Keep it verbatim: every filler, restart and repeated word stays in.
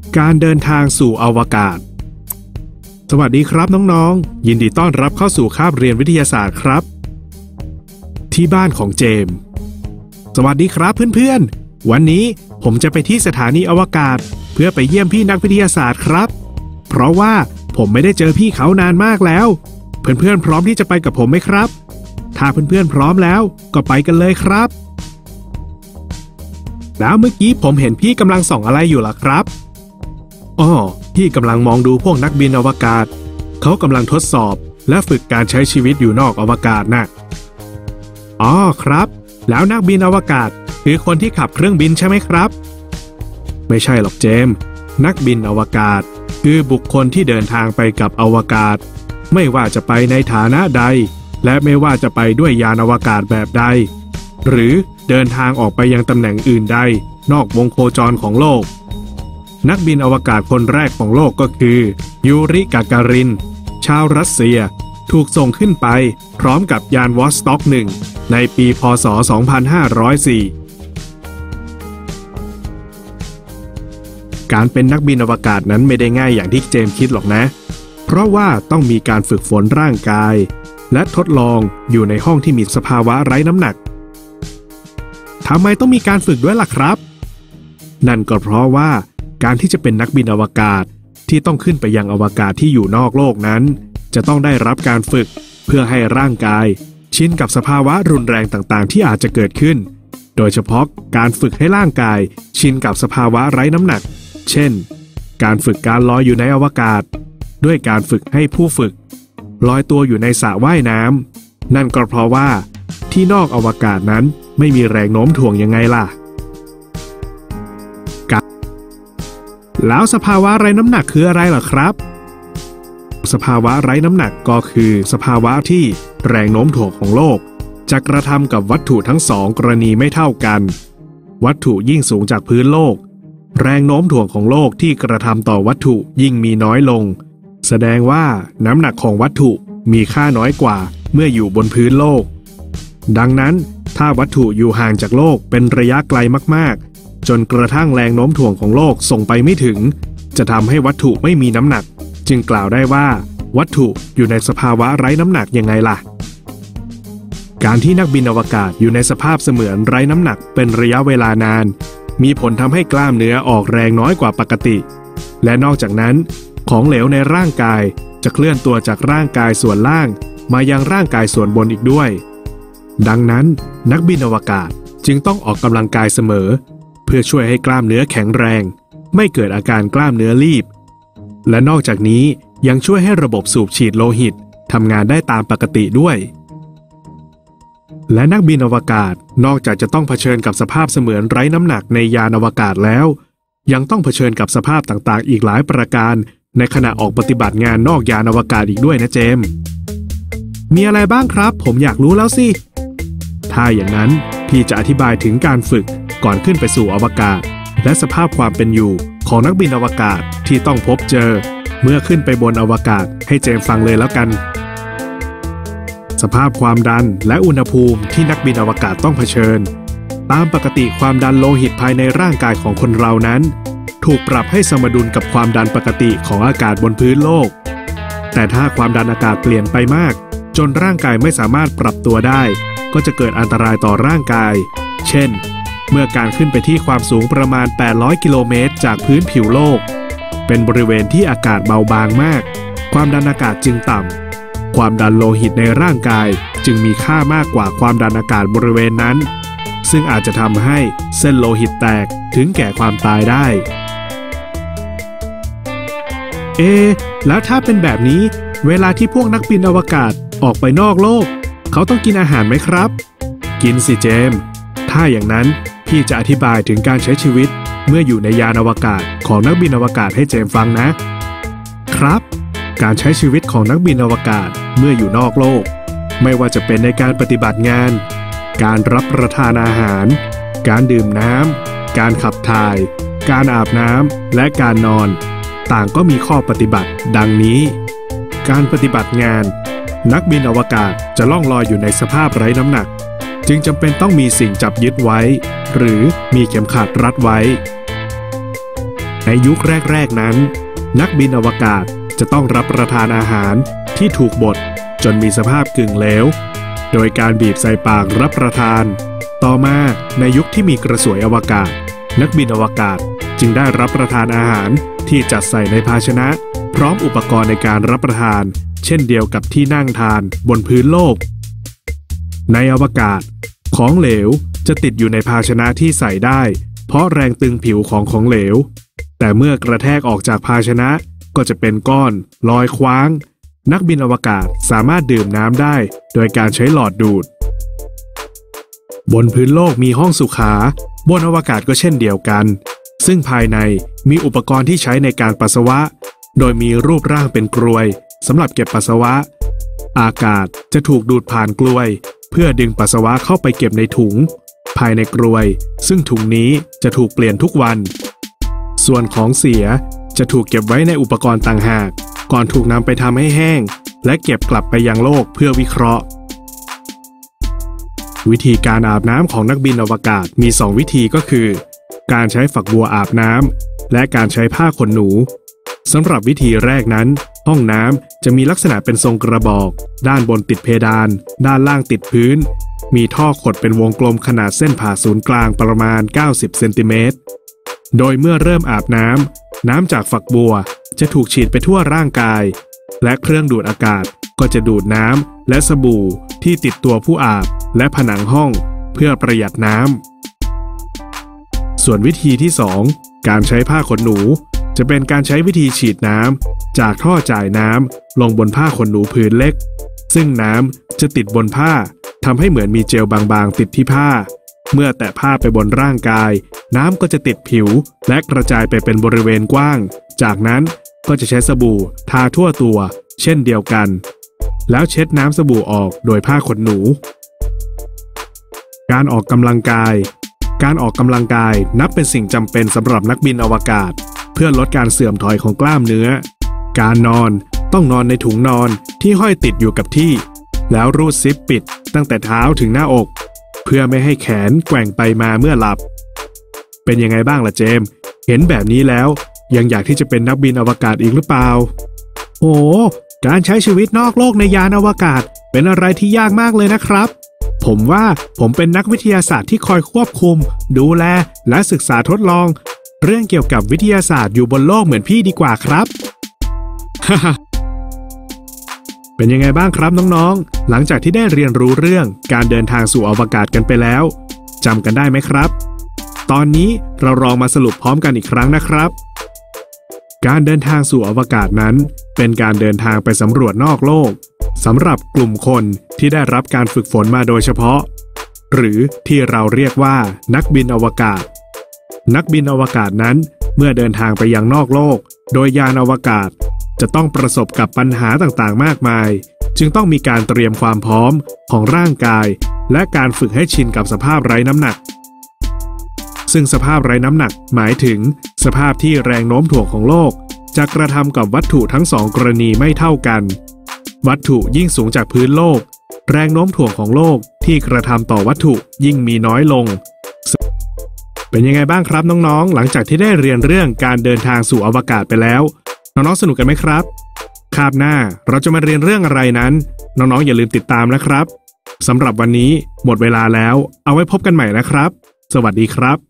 การเดินทางสู่อวกาศสวัสดีครับน้องๆยินดีต้อนรับเข้าสู่คาบเรียนวิทยาศาสตร์ครับที่บ้านของเจมส์สวัสดีครับเพื่อนๆวันนี้ผมจะไปที่สถานีอวกาศเพื่อไปเยี่ยมพี่นักวิทยาศาสตร์ครับเพราะว่าผมไม่ได้เจอพี่เขานานมากแล้วเพื่อนๆพร้อมที่จะไปกับผมไหมครับถ้าเพื่อนๆพร้อมแล้วก็ไปกันเลยครับแล้วเมื่อกี้ผมเห็นพี่กำลังส่องอะไรอยู่ล่ะครับอ้อพี่กำลังมองดูพวกนักบินอวกาศเขากำลังทดสอบและฝึกการใช้ชีวิตอยู่นอกอวกาศนะอ๋อครับแล้วนักบินอวกาศคือคนที่ขับเครื่องบินใช่ไหมครับไม่ใช่หรอกเจมส์นักบินอวกาศคือบุคคลที่เดินทางไปกับอวกาศไม่ว่าจะไปในฐานะใดและไม่ว่าจะไปด้วยยานอวกาศแบบใดหรือเดินทางออกไปยังตำแหน่งอื่นใดนอกวงโคจรของโลกนักบินอวกาศคนแรกของโลกก็คือยูริกาการินชาวรัสเซียถูกส่งขึ้นไปพร้อมกับยานวอสต็อกหนึ่งในปีพ.ศ. สองพันห้าร้อยสี่ การเป็นนักบินอวกาศนั้นไม่ได้ง่ายอย่างที่เจมส์คิดหรอกนะเพราะว่าต้องมีการฝึกฝนร่างกายและทดลองอยู่ในห้องที่มีสภาวะไร้น้ำหนักทำไมต้องมีการฝึกด้วยล่ะครับนั่นก็เพราะว่าการที่จะเป็นนักบินอวกาศที่ต้องขึ้นไปยังอวกาศที่อยู่นอกโลกนั้นจะต้องได้รับการฝึกเพื่อให้ร่างกายชินกับสภาวะรุนแรงต่างๆที่อาจจะเกิดขึ้นโดยเฉพาะการฝึกให้ร่างกายชินกับสภาวะไร้น้ำหนักเช่นการฝึกการลอยอยู่ในอวกาศด้วยการฝึกให้ผู้ฝึกลอยตัวอยู่ในสระว่ายน้ำนั่นก็เพราะว่าที่นอกอวกาศนั้นไม่มีแรงโน้มถ่วงยังไงล่ะแล้วสภาวะไร้น้ำหนักคืออะไรล่ะครับสภาวะไร้น้ำหนักก็คือสภาวะที่แรงโน้มถ่วงของโลกจะกระทำกับวัตถุทั้งสองกรณีไม่เท่ากันวัตถุยิ่งสูงจากพื้นโลกแรงโน้มถ่วงของโลกที่กระทำต่อวัตถุยิ่งมีน้อยลงแสดงว่าน้ำหนักของวัตถุมีค่าน้อยกว่าเมื่ออยู่บนพื้นโลกดังนั้นถ้าวัตถุอยู่ห่างจากโลกเป็นระยะไกลมากๆจนกระทั่งแรงโน้มถ่วงของโลกส่งไปไม่ถึงจะทำให้วัตถุไม่มีน้ำหนักจึงกล่าวได้ว่าวัตถุอยู่ในสภาวะไร้น้ำหนักยังไงล่ะการที่นักบินอวกาศอยู่ในสภาพเสมือนไร้น้ำหนักเป็นระยะเวลานานมีผลทำให้กล้ามเนื้อออกแรงน้อยกว่าปกติและนอกจากนั้นของเหลวในร่างกายจะเคลื่อนตัวจากร่างกายส่วนล่างมายังร่างกายส่วนบนอีกด้วยดังนั้นนักบินอวกาศจึงต้องออกกำลังกายเสมอเพื่อช่วยให้กล้ามเนื้อแข็งแรงไม่เกิดอาการกล้ามเนื้อรีบและนอกจากนี้ยังช่วยให้ระบบสูบฉีดโลหิตทำงานได้ตามปกติด้วยและนักบินอวกาศนอกจากจะต้องเผชิญกับสภาพเสมือนไร้น้ำหนักในยานอวกาศแล้วยังต้องเผชิญกับสภาพต่างๆอีกหลายประการในขณะออกปฏิบัติงานนอกยานอวกาศอีกด้วยนะเจมส์มีอะไรบ้างครับผมอยากรู้แล้วสิถ้าอย่างนั้นพี่จะอธิบายถึงการฝึกก่อนขึ้นไปสู่อวกาศและสภาพความเป็นอยู่ของนักบินอวกาศที่ต้องพบเจอเมื่อขึ้นไปบนอวกาศให้เจมส์ฟังเลยแล้วกันสภาพความดันและอุณหภูมิที่นักบินอวกาศต้องเผชิญตามปกติความดันโลหิตภายในร่างกายของคนเรานั้นถูกปรับให้สมดุลกับความดันปกติของอากาศบนพื้นโลกแต่ถ้าความดันอากาศเปลี่ยนไปมากจนร่างกายไม่สามารถปรับตัวได้ก็จะเกิดอันตรายต่อร่างกายเช่นเมื่อการขึ้นไปที่ความสูงประมาณแปดร้อยกิโลเมตรจากพื้นผิวโลกเป็นบริเวณที่อากาศเบาบางมากความดันอากาศจึงต่ำความดันโลหิตในร่างกายจึงมีค่ามากกว่าความดันอากาศบริเวณนั้นซึ่งอาจจะทำให้เส้นโลหิตแตกถึงแก่ความตายได้เอ๊ะแล้วถ้าเป็นแบบนี้เวลาที่พวกนักบินอวกาศออกไปนอกโลกเขาต้องกินอาหารไหมครับกินสิเจมส์ถ้าอย่างนั้นพี่จะอธิบายถึงการใช้ชีวิตเมื่ออยู่ในยานอวกาศของนักบินอวกาศให้เจมส์ฟังนะครับการใช้ชีวิตของนักบินอวกาศเมื่ออยู่นอกโลกไม่ว่าจะเป็นในการปฏิบัติงานการรับประทานอาหารการดื่มน้ำการขับถ่ายการอาบน้ำและการนอนต่างก็มีข้อปฏิบัติดังนี้การปฏิบัติงานนักบินอวกาศจะล่องลอยอยู่ในสภาพไร้น้ำหนักจึงจำเป็นต้องมีสิ่งจับยึดไว้หรือมีเข็มขัดรัดไว้ในในยุคแรกๆนั้นนักบินอวกาศจะต้องรับประทานอาหารที่ถูกบดจนมีสภาพกึ่งเหลวโดยการบีบใส่ปากรับประทานต่อมาในยุคที่มีกระสวยอวกาศนักบินอวกาศจึงได้รับประทานอาหารที่จัดใส่ในภาชนะพร้อมอุปกรณ์ในการรับประทานเช่นเดียวกับที่นั่งทานบนพื้นโลกในอวกาศของเหลวจะติดอยู่ในภาชนะที่ใส่ได้เพราะแรงตึงผิวของของเหลวแต่เมื่อกระแทกออกจากภาชนะก็จะเป็นก้อนลอยคว้างนักบินอวกาศสามารถดื่มน้ำได้โดยการใช้หลอดดูดบนพื้นโลกมีห้องสุขาบนอวกาศก็เช่นเดียวกันซึ่งภายในมีอุปกรณ์ที่ใช้ในการปัสสาวะโดยมีรูปร่างเป็นกรวยสำหรับเก็บปัสสาวะอากาศจะถูกดูดผ่านกลวยเพื่อดึงปัสสาวะเข้าไปเก็บในถุงภายในกรวยซึ่งถุงนี้จะถูกเปลี่ยนทุกวันส่วนของเสียจะถูกเก็บไว้ในอุปกรณ์ต่างหากก่อนถูกนำไปทำให้แห้งและเก็บกลับไปยังโลกเพื่อวิเคราะห์วิธีการอาบน้ำของนักบินอวกาศมีสองวิธีก็คือการใช้ฝักบัวอาบน้ำและการใช้ผ้าขนหนูสำหรับวิธีแรกนั้นห้องน้ำจะมีลักษณะเป็นทรงกระบอกด้านบนติดเพดานด้านล่างติดพื้นมีท่อขดเป็นวงกลมขนาดเส้นผ่าศูนย์กลางประมาณเก้าสิบเซนติเมตรโดยเมื่อเริ่มอาบน้ำน้ำจากฝักบัวจะถูกฉีดไปทั่วร่างกายและเครื่องดูดอากาศก็จะดูดน้ำและสบู่ที่ติดตัวผู้อาบและผนังห้องเพื่อประหยัดน้ำส่วนวิธีที่สองการใช้ผ้าขนหนูจะเป็นการใช้วิธีฉีดน้ำจากท่อจ่ายน้ำลงบนผ้าขนหนูผืนเล็กซึ่งน้ำจะติดบนผ้าทำให้เหมือนมีเจลบางๆติดที่ผ้าเมื่อแตะผ้าไปบนร่างกายน้ำก็จะติดผิวและกระจายไปเป็นบริเวณกว้างจากนั้นก็จะใช้สบู่ทาทั่วตัวเช่นเดียวกันแล้วเช็ดน้ำสบู่ออกโดยผ้าขนหนูการออกกำลังกายการออกกำลังกายนับเป็นสิ่งจำเป็นสำหรับนักบินอวกาศเพื่อลดการเสื่อมถอยของกล้ามเนื้อการนอนต้องนอนในถุงนอนที่ห้อยติดอยู่กับที่แล้วรูดซิปปิดตั้งแต่เท้าถึงหน้าอกเพื่อไม่ให้แขนแกว่งไปมาเมื่อหลับเป็นยังไงบ้างล่ะเจมส์เห็นแบบนี้แล้วยังอยากที่จะเป็นนักบินอวกาศอีกหรือเปล่าโอ้การใช้ชีวิตนอกโลกในยานอวกาศเป็นอะไรที่ยากมากเลยนะครับผมว่าผมเป็นนักวิทยาศาสตร์ที่คอยควบคุมดูแลและศึกษาทดลองเรื่องเกี่ยวกับวิทยาศาสตร์อยู่บนโลกเหมือนพี่ดีกว่าครับ เป็นยังไงบ้างครับน้องๆหลังจากที่ได้เรียนรู้เรื่องการเดินทางสู่อวกาศกันไปแล้วจำกันได้ไหมครับตอนนี้เราลองมาสรุปพร้อมกันอีกครั้งนะครับการเดินทางสู่อวกาศนั้นเป็นการเดินทางไปสำรวจนอกโลกสำหรับกลุ่มคนที่ได้รับการฝึกฝนมาโดยเฉพาะหรือที่เราเรียกว่านักบินอวกาศนักบินอวกาศนั้นเมื่อเดินทางไปยังนอกโลกโดยยานอวกาศจะต้องประสบกับปัญหาต่างๆมากมายจึงต้องมีการเตรียมความพร้อมของร่างกายและการฝึกให้ชินกับสภาพไร้น้ำหนักซึ่งสภาพไร้น้ำหนักหมายถึงสภาพที่แรงโน้มถ่วงของโลกจะกระทำกับวัตถุทั้งสองกรณีไม่เท่ากันวัตถุยิ่งสูงจากพื้นโลกแรงโน้มถ่วงของโลกที่กระทำต่อวัตถุยิ่งมีน้อยลงเป็นยังไงบ้างครับน้องๆหลังจากที่ได้เรียนเรื่องการเดินทางสู่อวกาศไปแล้วน้องๆสนุกกันไหมครับคาบหน้าเราจะมาเรียนเรื่องอะไรนั้นน้องๆอย่าลืมติดตามนะครับสำหรับวันนี้หมดเวลาแล้วเอาไว้พบกันใหม่นะครับสวัสดีครับ